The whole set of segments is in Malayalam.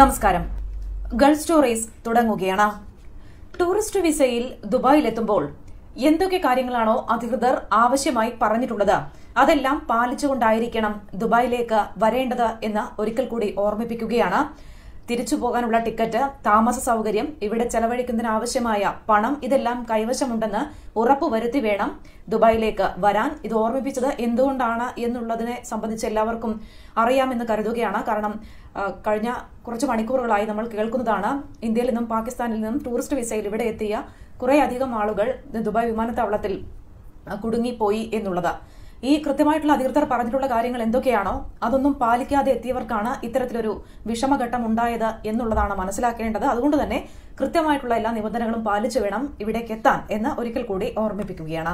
നമസ്കാരം. ഗൾഫ് സ്റ്റോറീസ് തുടങ്ങുകയാണ്. ടൂറിസ്റ്റ് വിസയിൽ ദുബായിലെത്തുമ്പോൾ എന്തൊക്കെ കാര്യങ്ങളാണോ അധികൃതർ ആവശ്യമായി പറഞ്ഞിട്ടുള്ളത് അതെല്ലാം പാലിച്ചുകൊണ്ടായിരിക്കണം ദുബായിലേക്ക് വരേണ്ടത് എന്ന് ഒരിക്കൽ കൂടി ഓർമ്മിപ്പിക്കുകയാണ്. തിരിച്ചു പോകാനുള്ള ടിക്കറ്റ്, താമസ സൗകര്യം, ഇവിടെ ചെലവഴിക്കുന്നതിന് ആവശ്യമായ പണം ഇതെല്ലാം കൈവശമുണ്ടെന്ന് ഉറപ്പുവരുത്തി വേണം ദുബായിലേക്ക് വരാൻ. ഇത് ഓർമ്മിപ്പിച്ചത് എന്തുകൊണ്ടാണ് എന്നുള്ളതിനെ സംബന്ധിച്ച് എല്ലാവർക്കും അറിയാമെന്ന് കരുതുകയാണ്. കാരണം കഴിഞ്ഞ കുറച്ച് മണിക്കൂറുകളായി നമ്മൾ കേൾക്കുന്നതാണ് ഇന്ത്യയിൽ നിന്നും പാകിസ്ഥാനിൽ നിന്നും ടൂറിസ്റ്റ് വിസയിൽ ഇവിടെ എത്തിയ കുറേയധികം ആളുകൾ ദുബായ് വിമാനത്താവളത്തിൽ കുടുങ്ങിപ്പോയി എന്നുള്ളത്. ഈ കൃത്യമായിട്ടുള്ള അധികൃതർ പറഞ്ഞിട്ടുള്ള കാര്യങ്ങൾ എന്തൊക്കെയാണോ അതൊന്നും പാലിക്കാതെ എത്തിയവർക്കാണ് ഇത്തരത്തിലൊരു വിഷമഘട്ടം ഉണ്ടായത് എന്നുള്ളതാണ് മനസ്സിലാക്കേണ്ടത്. അതുകൊണ്ട് തന്നെ കൃത്യമായിട്ടുള്ള എല്ലാ നിബന്ധനകളും പാലിച്ചു വേണം ഇവിടേക്ക് എത്താൻ എന്ന് ഒരിക്കൽ കൂടി ഓർമ്മിപ്പിക്കുകയാണ്.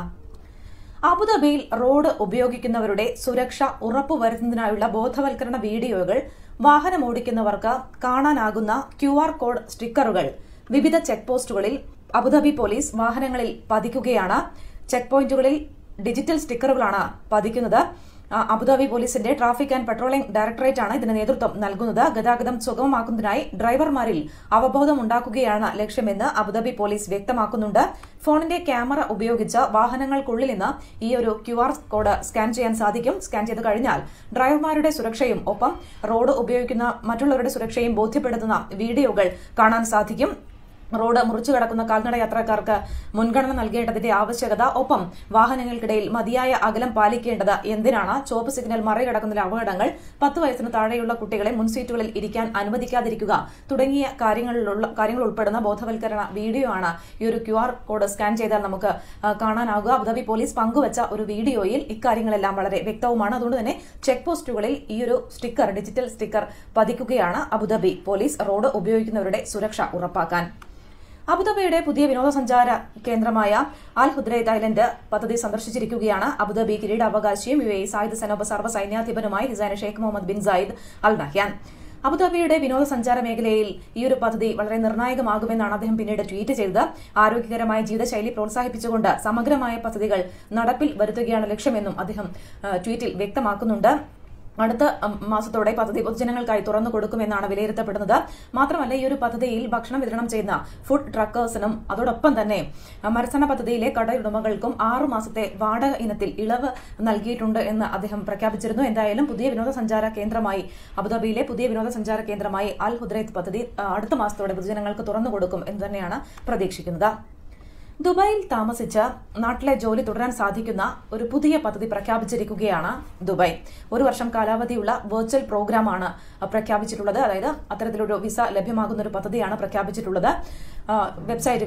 അബുദാബിയിൽ റോഡ് ഉപയോഗിക്കുന്നവരുടെ സുരക്ഷ ഉറപ്പുവരുത്തുന്നതിനായുള്ള ബോധവൽക്കരണ വീഡിയോകൾ വാഹനമോടിക്കുന്നവർക്ക് കാണാനാകുന്ന QR കോഡ് സ്റ്റിക്കറുകൾ വിവിധ ചെക്ക് പോസ്റ്റുകളിൽ അബുദാബി പോലീസ് വാഹനങ്ങളിൽ പതിക്കുകയാണ്. ചെക്ക് പോയിന്റുകളിൽ ഡിജിറ്റൽ സ്റ്റിക്കറുകളാണ് പതിക്കുന്നത്. അബുദാബി പോലീസിന്റെ ട്രാഫിക് ആൻഡ് പെട്രോളിംഗ് ഡയറക്ടറേറ്റ് ആണ് ഇതിന് നേതൃത്വം നൽകുന്നത്. ഗതാഗതം സുഗമമാക്കുന്നതിനായി ഡ്രൈവർമാരിൽ അവബോധം ഉണ്ടാക്കുകയാണ് ലക്ഷ്യമെന്ന് അബുദാബി പോലീസ് വ്യക്തമാക്കുന്നുണ്ട്. ഫോണിന്റെ ക്യാമറ ഉപയോഗിച്ച് വാഹനങ്ങൾക്കുള്ളിൽ നിന്ന് ഈ ഒരു QR കോഡ് സ്കാൻ ചെയ്യാൻ സാധിക്കും. സ്കാൻ ചെയ്ത് കഴിഞ്ഞാൽ ഡ്രൈവർമാരുടെ സുരക്ഷയും ഒപ്പം റോഡ് ഉപയോഗിക്കുന്ന മറ്റുള്ളവരുടെ സുരക്ഷയും ബോധ്യപ്പെടുത്തുന്ന വീഡിയോകൾ കാണാൻ സാധിക്കും. റോഡ് മുറിച്ചു കടക്കുന്ന കാൽനട യാത്രക്കാർക്ക് മുൻഗണന നൽകേണ്ടതിന്റെ ആവശ്യകത, ഒപ്പം വാഹനങ്ങൾക്കിടയിൽ മതിയായ അകലം പാലിക്കേണ്ടത് എന്തിനാണ്, ചുവപ്പ് സിഗ്നൽ മറികടക്കുന്നതിലെ അപകടങ്ങൾ, 10 വയസ്സിന് താഴെയുള്ള കുട്ടികളെ മുൻസീറ്റുകളിൽ ഇരിക്കാൻ അനുവദിക്കാതിരിക്കുക തുടങ്ങിയ കാര്യങ്ങൾ ഉൾപ്പെടുന്ന ബോധവൽക്കരണ വീഡിയോ ആണ് ഈ ഒരു QR കോഡ് സ്കാൻ ചെയ്താൽ നമുക്ക് കാണാനാവുക. അബുദാബി പോലീസ് പങ്കുവച്ച ഒരു വീഡിയോയിൽ ഇക്കാര്യങ്ങളെല്ലാം വളരെ വ്യക്തവുമാണ്. അതുകൊണ്ട് തന്നെ ചെക്ക് പോസ്റ്റുകളിൽ ഈ ഒരു സ്റ്റിക്കർ, ഡിജിറ്റൽ സ്റ്റിക്കർ പതിക്കുകയാണ് അബുദാബി പോലീസ് റോഡ് ഉപയോഗിക്കുന്നവരുടെ സുരക്ഷ ഉറപ്പാക്കാൻ. അബുദാബിയുടെ പുതിയ വിനോദസഞ്ചാര കേന്ദ്രമായ അൽ ഹുദ്രൈദ് ഐലൻഡ് പദ്ധതി സന്ദർശിച്ചിരിക്കുകയാണ് അബുദാബി കിരീടാവകാശിയും UAE സായുധ സേന സർവ്വ സൈന്യാധിപനുമായി ഹിസൈന Sheikh Mohammed bin Zayed Al Nahyan. അബുദാബിയുടെ വിനോദസഞ്ചാര മേഖലയിൽ ഈ ഒരു പദ്ധതി വളരെ നിർണായകമാകുമെന്നാണ് അദ്ദേഹം പിന്നീട് ട്വീറ്റ് ചെയ്തത്. ആരോഗ്യകരമായ ജീവിതശൈലി പ്രോത്സാഹിപ്പിച്ചുകൊണ്ട് സമഗ്രമായ പദ്ധതികൾ നടപ്പിൽ വരുത്തുകയാണ് ലക്ഷ്യമെന്നും അദ്ദേഹം ട്വീറ്റിൽ വ്യക്തമാക്കുന്നുണ്ട്. അടുത്ത മാസത്തോടെ പദ്ധതി പൊതുജനങ്ങൾക്കായി തുറന്നു കൊടുക്കുമെന്നാണ് വിലയിരുത്തപ്പെടുന്നത്. മാത്രമല്ല ഈ ഒരു പദ്ധതിയിൽ ഭക്ഷണം വിതരണം ചെയ്യുന്ന ഫുഡ് ട്രക്കേഴ്സിനും അതോടൊപ്പം തന്നെ മത്സര പദ്ധതിയിലെ കടയുടമകൾക്കും 6 മാസത്തെ വാടക ഇനത്തിൽ ഇളവ് നൽകിയിട്ടുണ്ട് എന്ന് അദ്ദേഹം പ്രഖ്യാപിച്ചിരുന്നു. എന്തായാലും പുതിയ വിനോദസഞ്ചാര കേന്ദ്രമായി അബുദാബിയിലെ പുതിയ വിനോദസഞ്ചാര കേന്ദ്രമായി അൽ ഹുദ്രൈദ് പദ്ധതി അടുത്ത മാസത്തോടെ പൊതുജനങ്ങൾക്ക് തുറന്നു കൊടുക്കും എന്ന് തന്നെയാണ് പ്രതീക്ഷിക്കുന്നത്. ദുബായിൽ താമസിച്ച് നാട്ടിലെ ജോലി തുടരാൻ സാധിക്കുന്ന ഒരു പുതിയ പദ്ധതി പ്രഖ്യാപിച്ചിരിക്കുകയാണ് ദുബായ്. 1 വർഷം കാലാവധിയുള്ള വെർച്വൽ പ്രോഗ്രാമാണ് പ്രഖ്യാപിച്ചിട്ടുള്ളത്. അതായത് അത്തരത്തിലൊരു വിസ ലഭ്യമാകുന്ന ഒരു പദ്ധതിയാണ് പ്രഖ്യാപിച്ചിട്ടുള്ളത്. വെബ്സൈറ്റ്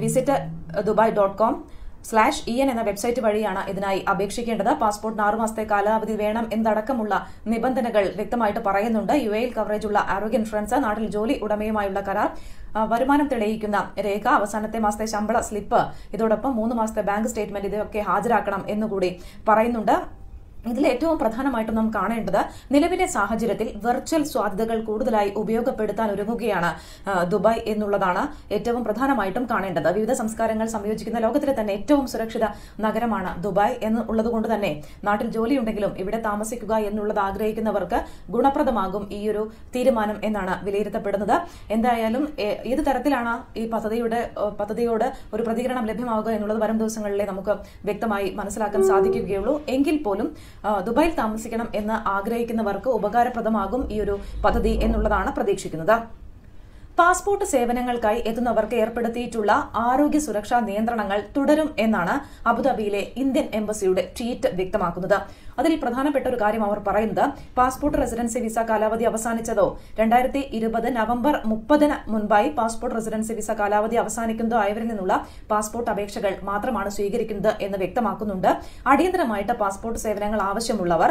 visitdubai.com/en എന്ന വെബ്സൈറ്റ് വഴിയാണ് ഇതിനായി അപേക്ഷിക്കേണ്ടത്. പാസ്പോർട്ടിന് 6 മാസത്തെ കാലാവധി വേണം എന്നടക്കമുള്ള നിബന്ധനകൾ വ്യക്തമായിട്ട് പറയുന്നുണ്ട്. UAE കവറേജുള്ള ആരോഗ്യ ഇൻഷുറൻസ്, നാട്ടിൽ ജോലി ഉടമയുമായുള്ള കരാർ, വരുമാനം തെളിയിക്കുന്ന രേഖ, അവസാനത്തെ മാസത്തെ ശമ്പള സ്ലിപ്പ്, ഇതോടൊപ്പം 3 മാസത്തെ ബാങ്ക് സ്റ്റേറ്റ്മെന്റ് ഇതൊക്കെ ഹാജരാക്കണം എന്നുകൂടി പറയുന്നുണ്ട്. ഇതിൽ ഏറ്റവും പ്രധാനമായിട്ടും നാം കാണേണ്ടത് നിലവിലെ സാഹചര്യത്തിൽ വെർച്വൽ സാധ്യതകൾ കൂടുതലായി ഉപയോഗപ്പെടുത്താൻ ഒരുങ്ങുകയാണ് ദുബായ് എന്നുള്ളതാണ് ഏറ്റവും പ്രധാനമായിട്ടും കാണേണ്ടത്. വിവിധ സംസ്കാരങ്ങൾ സംയോജിക്കുന്ന ലോകത്തിലെ തന്നെ ഏറ്റവും സുരക്ഷിത നഗരമാണ് ദുബായ് എന്നുള്ളത് കൊണ്ട് തന്നെ നാട്ടിൽ ജോലിയുണ്ടെങ്കിലും ഇവിടെ താമസിക്കുക എന്നുള്ളത് ആഗ്രഹിക്കുന്നവർക്ക് ഗുണപ്രദമാകും ഈ ഒരു തീരുമാനം എന്നാണ് വിലയിരുത്തപ്പെടുന്നത്. എന്തായാലും ഏത് തരത്തിലാണ് ഈ പദ്ധതിയോട് ഒരു പ്രതികരണം ലഭ്യമാവുക എന്നുള്ളത് വരും ദിവസങ്ങളിലെ നമുക്ക് വ്യക്തമായി മനസ്സിലാക്കാൻ സാധിക്കുകയുള്ളൂ. എങ്കിൽ പോലും ദുബായിൽ താമസിക്കണം എന്ന് ആഗ്രഹിക്കുന്നവർക്ക് ഉപകാരപ്രദമാകും ഈ ഒരു പദ്ധതി എന്നുള്ളതാണ് പ്രതീക്ഷിക്കുന്നത്. പാസ്പോർട്ട് സേവനങ്ങൾക്കായി എത്തുന്നവർക്ക് ഏർപ്പെടുത്തിയിട്ടുള്ള ആരോഗ്യ സുരക്ഷാ നിയന്ത്രണങ്ങൾ തുടരും എന്നാണ് അബുദാബിയിലെ ഇന്ത്യൻ എംബസിയുടെ ട്വീറ്റ് വ്യക്തമാക്കുന്നത്. അതിൽ പ്രധാനപ്പെട്ട ഒരു കാര്യം അവർ പറയുന്നത്, പാസ്പോർട്ട് റെസിഡൻസി വിസ കാലാവധി അവസാനിച്ചതോ 2020 നവംബർ 30 മുൻപായി പാസ്പോർട്ട് റെസിഡൻസി വിസ കാലാവധി അവസാനിക്കുന്നതോ ആയവരിൽ നിന്നുള്ള പാസ്പോർട്ട് അപേക്ഷകൾ മാത്രമാണ് സ്വീകരിക്കുന്നത് എന്ന് വ്യക്തമാക്കുന്നുണ്ട്. അടിയന്തരമായിട്ട് പാസ്പോർട്ട് സേവനങ്ങൾ ആവശ്യമുള്ളവർ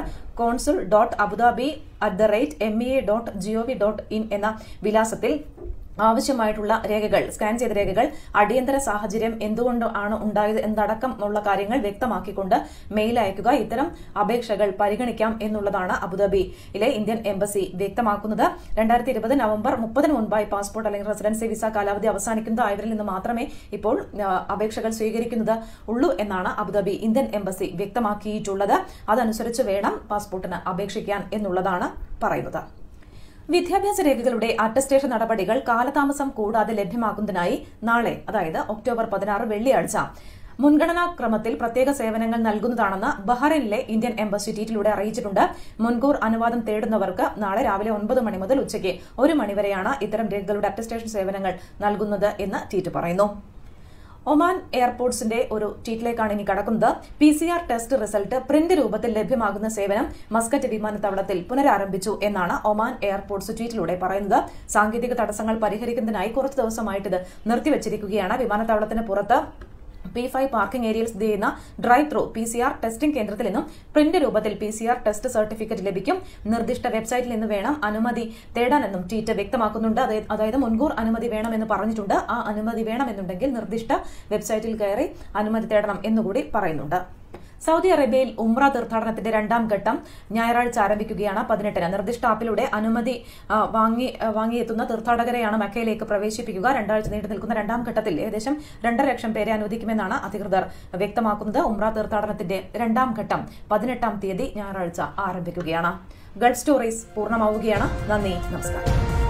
consul.abudabi@mea.gov.in എന്ന വിലാസത്തിൽ ആവശ്യമായിട്ടുള്ള രേഖകൾ, സ്കാൻ ചെയ്ത രേഖകൾ, അടിയന്തര സാഹചര്യം എന്തുകൊണ്ടാണ് ഉണ്ടായത് എന്നടക്കമുള്ള കാര്യങ്ങൾ വ്യക്തമാക്കിക്കൊണ്ട് മെയിൽ അയക്കുക. ഇത്തരം അപേക്ഷകൾ പരിഗണിക്കാം എന്നുള്ളതാണ് അബുദാബിയിലെ ഇന്ത്യൻ എംബസി വ്യക്തമാക്കുന്നത്. 2020 നവംബർ 30 മുൻപായി പാസ്പോർട്ട് അല്ലെങ്കിൽ റെസിഡൻസി വിസ കാലാവധി അവസാനിക്കുന്നത് ആയവരിൽ നിന്ന് മാത്രമേ ഇപ്പോൾ അപേക്ഷകൾ സ്വീകരിക്കുന്നത് ഉള്ളൂ എന്നാണ് അബുദാബി ഇന്ത്യൻ എംബസി വ്യക്തമാക്കിയിട്ടുള്ളത്. അതനുസരിച്ച് വേണം പാസ്പോർട്ടിന് അപേക്ഷിക്കാൻ എന്നുള്ളതാണ് പറയുന്നത്. വിദ്യാഭ്യാസ രേഖകളുടെ അറ്റസ്റ്റേഷൻ നടപടികൾ കാലതാമസം കൂടാതെ ലഭ്യമാക്കുന്നതിനായി നാളെ, അതായത് ഒക്ടോബർ 16 വെള്ളിയാഴ്ച, മുൻഗണനാക്രമത്തിൽ പ്രത്യേക സേവനങ്ങൾ നൽകുന്നതാണെന്ന് ബഹ്റൈനിലെ ഇന്ത്യൻ എംബസി ട്വീറ്റിലൂടെ അറിയിച്ചിട്ടുണ്ട്. മുൻകൂർ അനുവാദം തേടുന്നവർക്ക് നാളെ രാവിലെ 9 മണി മുതൽ ഉച്ചയ്ക്ക് 1 മണി വരെയാണ് ഇത്തരം രേഖകളുടെ അറ്റസ്റ്റേഷൻ സേവനങ്ങൾ നൽകുന്നത് എന്ന് ട്വീറ്റ് പറയുന്നു. ഒമാൻ എയർപോർട്ട്സിന്റെ ഒരു ട്വീറ്റിലേക്കാണ് ഇനി കടക്കുന്നത്. PCR ടെസ്റ്റ് റിസൾട്ട് പ്രിന്റ് രൂപത്തിൽ ലഭ്യമാകുന്ന സേവനം മസ്കറ്റ് വിമാനത്താവളത്തിൽ പുനരാരംഭിച്ചു എന്നാണ് ഒമാൻ എയർപോർട്ട്സ് ട്വീറ്റിലൂടെ പറയുന്നത്. സാങ്കേതിക തടസ്സങ്ങൾ പരിഹരിക്കുന്നതിനായി കുറച്ചു ദിവസമായിട്ട് ഇത് നിർത്തിവച്ചിരിക്കുകയാണ്. വിമാനത്താവളത്തിന് പുറത്ത് P5 പാർക്കിംഗ് ഏരിയയിൽ സ്ഥിതി ചെയ്യുന്ന ഡ്രൈവ് ത്രൂ PCR ടെസ്റ്റിംഗ് കേന്ദ്രത്തിൽ നിന്നും പ്രിന്റ് രൂപത്തിൽ PCR ടെസ്റ്റ് സർട്ടിഫിക്കറ്റ് ലഭിക്കും. നിർദ്ദിഷ്ട വെബ്സൈറ്റിൽ നിന്ന് വേണം അനുമതി തേടാനെന്നും ട്വീറ്റ് വ്യക്തമാക്കുന്നുണ്ട്. അതായത് മുൻകൂർ അനുമതി വേണമെന്ന് പറഞ്ഞിട്ടുണ്ട്. ആ അനുമതി വേണമെന്നുണ്ടെങ്കിൽ നിർദ്ദിഷ്ട വെബ്സൈറ്റിൽ കയറി അനുമതി തേടണം എന്നുകൂടി പറയുന്നുണ്ട്. സൗദി അറേബ്യയിൽ ഉംറ തീർത്ഥാടനത്തിന്റെ 2ാം ഘട്ടം ഞായറാഴ്ച ആരംഭിക്കുകയാണ്. 18-ന് നിർദ്ദിഷ്ട ആപ്പിലൂടെ അനുമതി വാങ്ങിയെത്തുന്ന തീർത്ഥാടകരെയാണ് മക്കയിലേക്ക് പ്രവേശിപ്പിക്കുക. 2 ആഴ്ച നീണ്ടു നിൽക്കുന്ന 2ാം ഘട്ടത്തിൽ ഏകദേശം 2.5 ലക്ഷം പേരെ അനുവദിക്കുമെന്നാണ് അധികൃതർ വ്യക്തമാക്കുന്നത്. ഉംറ തീർത്ഥാടനത്തിന്റെ 2ാം ഘട്ടം 18-ാം തീയതി ഞായറാഴ്ച ആരംഭിക്കുകയാണ്. ഗൾഫ് സ്റ്റോറീസ് പൂർണ്ണമാവുകയാണ്. നന്ദി, നമസ്കാരം.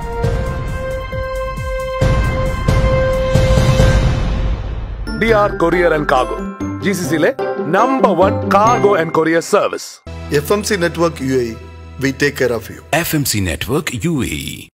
DR Courier and Cargo, GCC's #1 cargo and courier service. FMC Network UAE, we take care of you. FMC Network UAE.